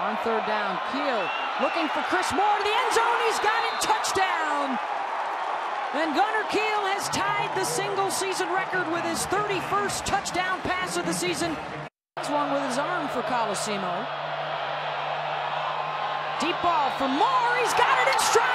On third down, Kiel looking for Chris Moore to the end zone. He's got it. Touchdown! And Gunnar Kiel has tied the single-season record with his 31st touchdown pass of the season. That's one with his arm for Colosimo. Deep ball for Moore. He's got it in stride.